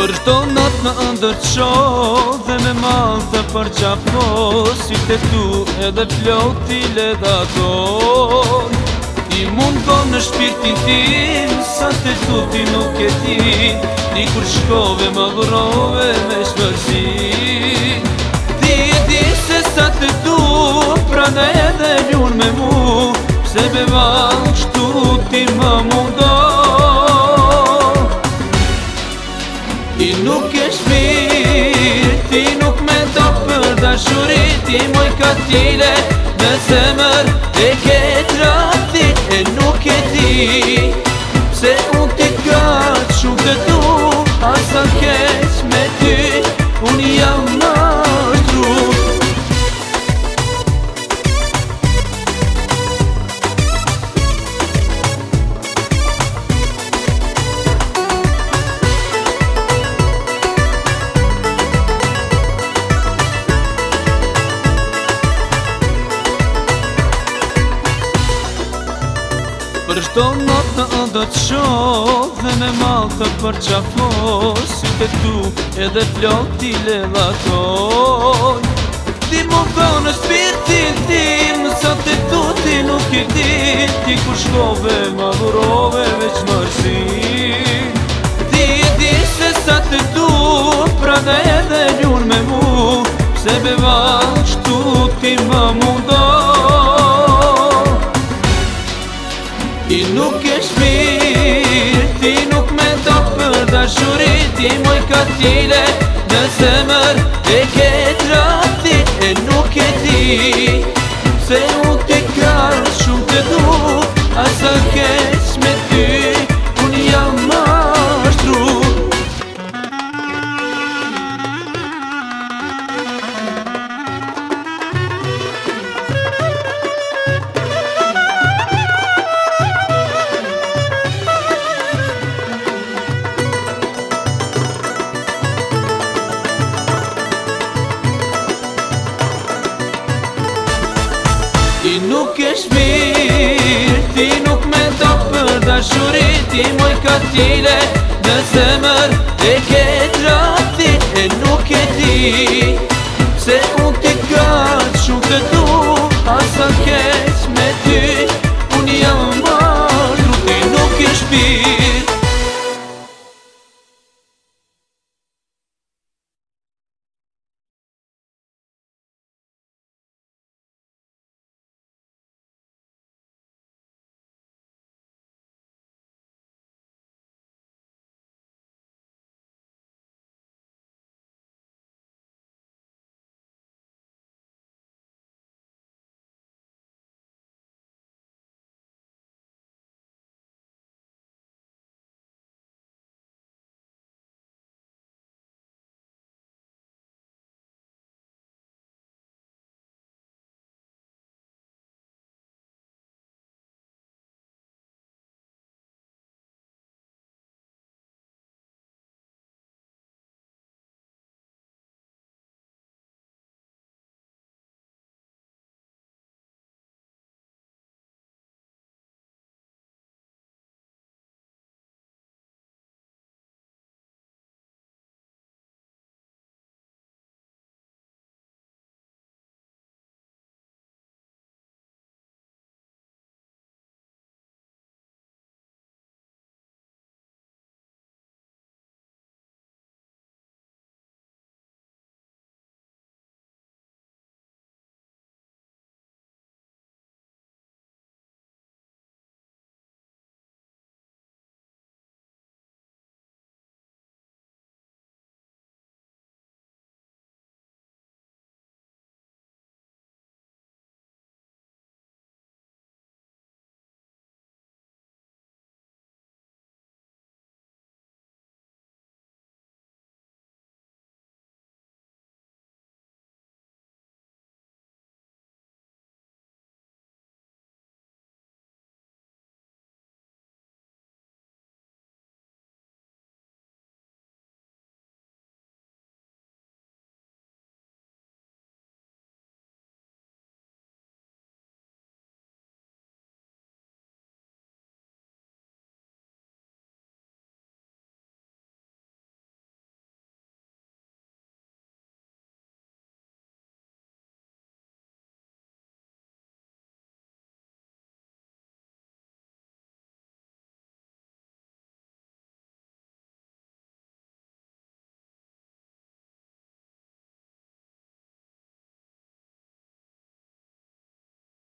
Për shto natë në ndërqo dhe me malë për qafo, si të tu edhe floti le daton. Ti mund ko në shpirtin tim, sa të tu ti nuk e ti, ti kur shkove më dhurove me shmërsi. Ti e di se sa të tu, prane edhe ljun me mu, pse me valë kështu ti më mundo. Ti nuk e shmirë, ti nuk me do për dashurit, ti moj ka tile në zemër e ke traftit e nuk e ti, pse unë ti ka shumë të tu, asa keq me ty, unë jam mashtru. Për shto natë në ndët shoh dhe me malë të përqafo, si të tu edhe floti le latoj. Ti mund ko në shpirtin tim, sa të tu ti nuk i di, ti kur shkove ma dhurove veç mërsi. Ti e di se sa të tu, prane edhe ljun me mu, pse me valë qëtu ti më mundo. Ti nuk e shmirë, ti nuk me do për dashurit, ti moj ka tile në zemër e ke traftit e nuk e ti, se unë ti ka shumë të du, asa keq me ty, unë jam mashtru. Ti nuk e shmirë, ti nuk me do për dashurit, ti moj ka tile në zemër e ke traftit e nuk e ti, se